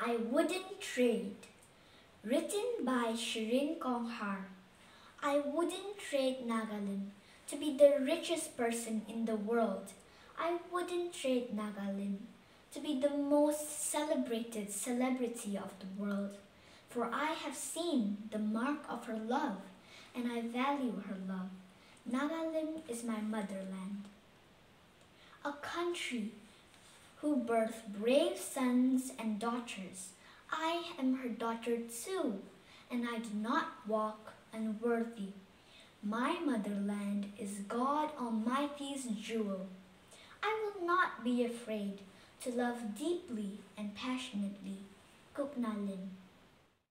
I wouldn't trade. Written by Shirin Konghar. I wouldn't trade Nagalim to be the richest person in the world. I wouldn't trade Nagalim to be the most celebrated celebrity of the world. For I have seen the mark of her love, and I value her love. Nagalim is my motherland. A country who birth brave sons and daughters. I am her daughter too, and I do not walk unworthy. My motherland is God Almighty's jewel. I will not be afraid to love deeply and passionately. Kuknalim.